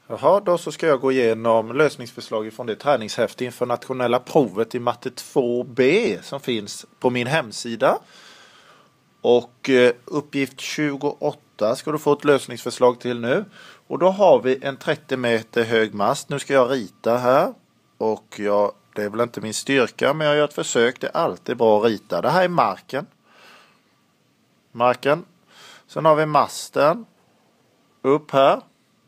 Jaha, då så ska jag gå igenom lösningsförslag från det träningshäfte inför nationella provet i matte 2B som finns på min hemsida. Och uppgift 28 ska du få ett lösningsförslag till nu. Och då har vi en 30 meter hög mast. Nu ska jag rita här. Och det är väl inte min styrka, men jag gör ett försök. Det är alltid bra att rita. Det här är marken. Sen har vi masten. Upp här.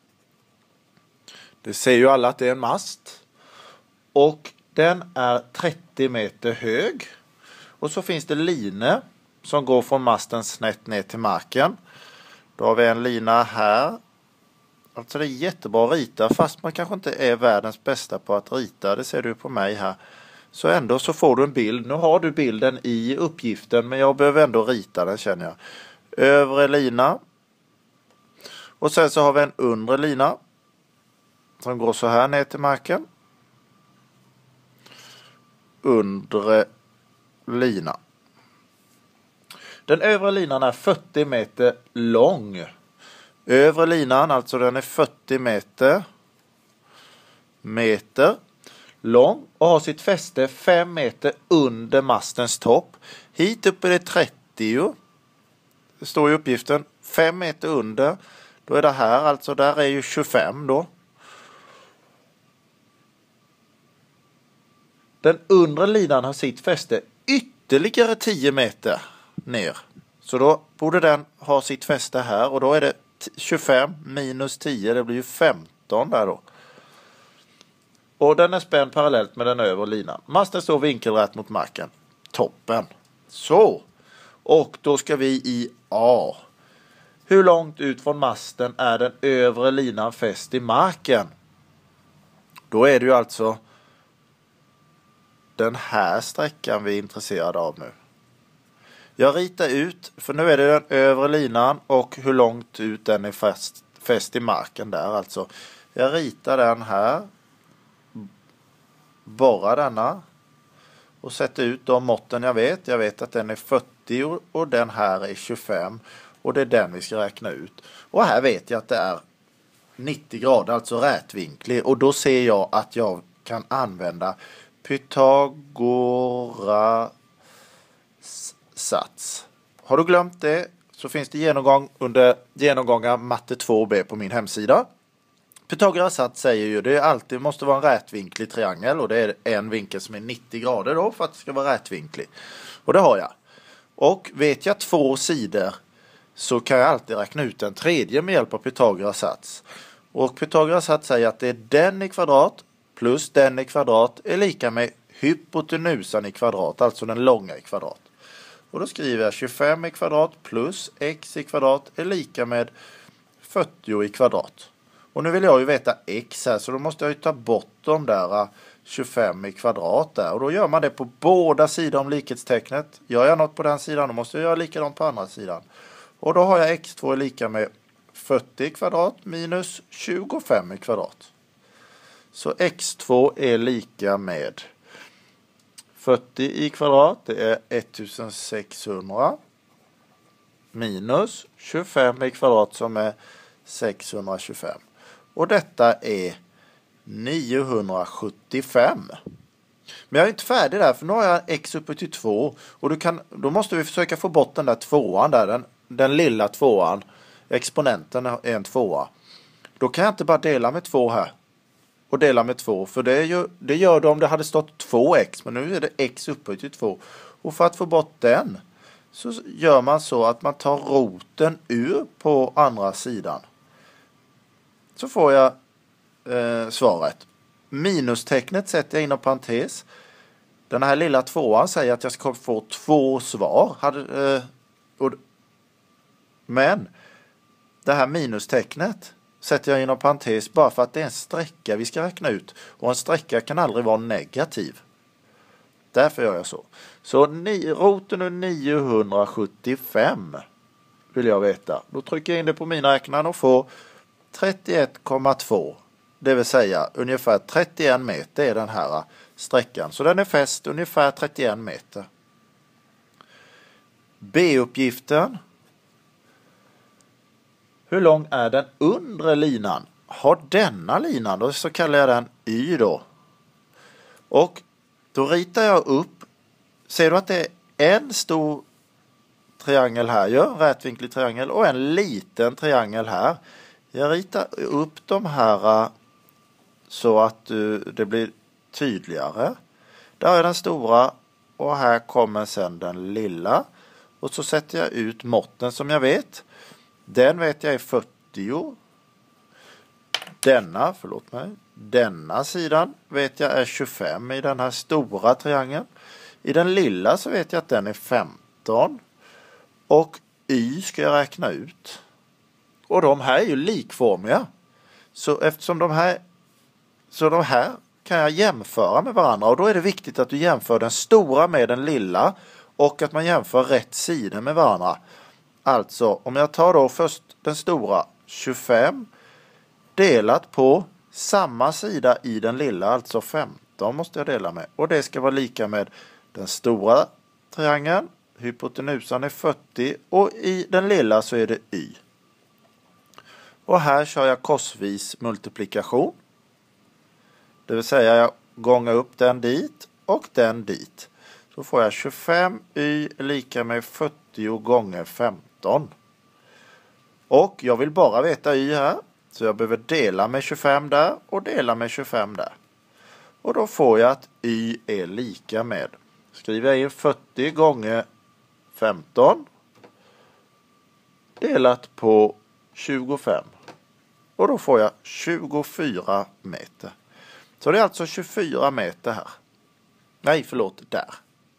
Det ser ju alla att det är en mast. Och den är 30 meter hög. Och så finns det linor som går från masten snett ner till marken. Då har vi en lina här. Alltså det är jättebra att rita, fast man kanske inte är världens bästa på att rita. Det ser du på mig här. Så ändå så får du en bild. Nu har du bilden i uppgiften, men jag behöver ändå rita den, känner jag. Övre lina. Och sen så har vi en undre lina som går så här ner till marken. Undre lina. Den övre linan är 40 meter lång. Övre linan, alltså den är 40 meter lång och har sitt fäste 5 meter under mastens topp. Hit upp är det 30. Det står i uppgiften 5 meter under. Då är det här, alltså där är ju 25 då. Den undre linan har sitt fäste ytterligare 10 meter ner. Så då borde den ha sitt fäste här, och då är det 25 minus 10, det blir ju 15 där då. Och den är spänd parallellt med den övre linan. Masten står vinkelrätt mot marken. Toppen. Så. Och då ska vi i A. Hur långt ut från masten är den övre linan fäst i marken? Då är det ju alltså den här sträckan vi är intresserade av nu. Jag ritar ut, för nu är det den övre linan och hur långt ut den är fäst i marken där alltså. Jag ritar den här. Borrar denna. Och sätter ut de måtten jag vet. Jag vet att den är 40 och den här är 25. Och det är den vi ska räkna ut. Och här vet jag att det är 90 grader, alltså rätvinklig. Och då ser jag att jag kan använda Pythagoras sats. Har du glömt det så finns det genomgångar matte 2B på min hemsida. Pythagoras sats säger ju det alltid måste vara en rätvinklig triangel, och det är en vinkel som är 90 grader då för att det ska vara rätvinklig. Och det har jag. Och vet jag 2 sidor så kan jag alltid räkna ut en tredje med hjälp av Pythagoras sats. Och Pythagoras sats säger att det är den i kvadrat plus den i kvadrat är lika med hypotenusan i kvadrat, alltså den långa i kvadrat. Och då skriver jag 25 i kvadrat plus x i kvadrat är lika med 40 i kvadrat. Och nu vill jag ju veta x här, så då måste jag ju ta bort de där 25 i kvadrat där. Och då gör man det på båda sidor om likhetstecknet. Gör jag något på den sidan, då måste jag göra likadant på andra sidan. Och då har jag x2 är lika med 40 i kvadrat minus 25 i kvadrat. Så x2 är lika med 40 i kvadrat, det är 1600 minus 25 i kvadrat som är 625. Och detta är 975. Men jag är inte färdig där, för nu har jag x uppe till 2. Och då måste vi försöka få bort den där tvåan där, den lilla tvåan. Exponenten är en tvåa. Då kan jag inte bara dela med 2 här. Och dela med 2, för det gör det om det hade stått 2x, men nu är det x upphöjt till 2. Och för att få bort den så gör man så att man tar roten ur på andra sidan. Så får jag svaret. Minustecknet sätter jag inom parentes. Den här lilla tvåan säger att jag ska få 2 svar. Men det här minustecknet sätter jag inom parentes bara för att det är en sträcka vi ska räkna ut. Och en sträcka kan aldrig vara negativ. Därför gör jag så. Så roten ur 975 vill jag veta. Då trycker jag in det på min räknare och får 31,2. Det vill säga ungefär 31 meter är den här sträckan. Så den är fäst ungefär 31 meter. B-uppgiften. Hur lång är den undre linan? har denna linan, då så kallar jag den Y då. Och då ritar jag upp, ser du att det är en stor triangel här, rätvinklig triangel, och en liten triangel här. Jag ritar upp de här så att det blir tydligare. Där är den stora och här kommer sedan den lilla. Och så sätter jag ut måtten som jag vet. Den vet jag är 40. Denna sidan vet jag är 25 i den här stora triangeln. I den lilla så vet jag att den är 15. Och Y ska jag räkna ut. Och de här är ju likformiga. Så eftersom de här kan jag jämföra med varandra. Och då är det viktigt att du jämför den stora med den lilla. Och att man jämför rätt sidor med varandra. Alltså om jag tar då först den stora 25 delat på samma sida i den lilla, alltså 15 måste jag dela med. Och det ska vara lika med den stora triangeln. Hypotenusan är 40 och i den lilla så är det Y. Och här kör jag korsvis multiplikation. Det vill säga jag gångar upp den dit och den dit. Så får jag 25y lika med 40 gånger 15. Och jag vill bara veta y här. Så jag behöver dela med 25 där och dela med 25 där. Och då får jag att y är lika med. Skriver jag in 40 gånger 15 delat på 25. Och då får jag 24 meter. Så det är alltså 24 meter här. Nej, förlåt, där.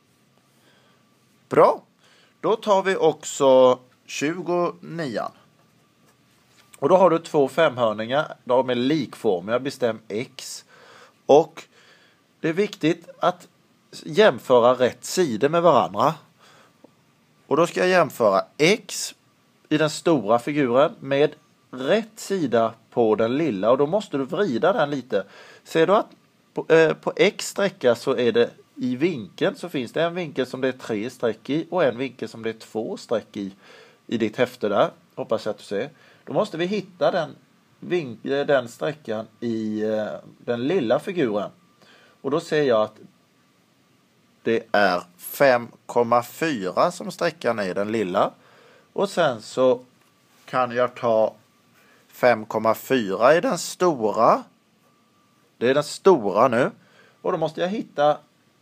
Bra. Då tar vi också 29. Och då har du två femhörningar. De är likformiga. Bestäm x. Och det är viktigt att jämföra rätt sidor med varandra. Och då ska jag jämföra x i den stora figuren med rätt sida på den lilla. Och då måste du vrida den lite. Ser du att på x sträcka så är det i vinkeln så finns det en vinkel som det är 3 streck i och en vinkel som det är 2 streck i ditt häfte där. Hoppas jag att du ser. Då måste vi hitta den sträckan i den lilla figuren. Och då ser jag att det är 5,4 som sträckan är i den lilla. Och sen så kan jag ta 5,4 i den stora. Det är den stora nu. Och då måste jag hitta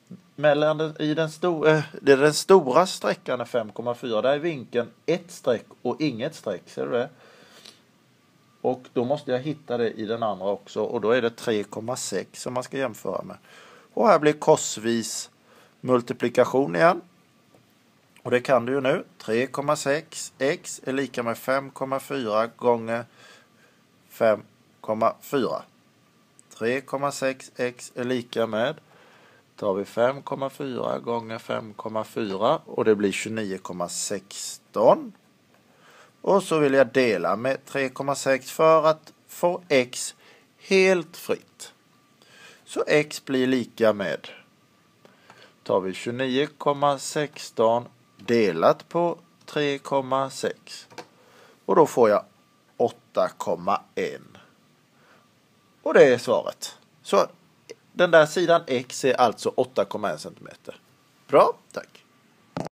det är den stora sträckan är 5,4. Där är vinkeln ett streck och inget streck. Ser du det? Och då måste jag hitta det i den andra också. Och då är det 3,6 som man ska jämföra med. Och här blir korsvis multiplikation igen. Och det kan du ju nu. 3,6 x är lika med 5,4 gånger 5,4. 3,6 x är lika med, tar vi 5,4 gånger 5,4 och det blir 29,16. Och så vill jag dela med 3,6 för att få x helt fritt. Så x blir lika med, tar vi 29,16 delat på 3,6. Och då får jag 8,1. Och det är svaret. Så den där sidan x är alltså 8,1 cm. Bra, tack.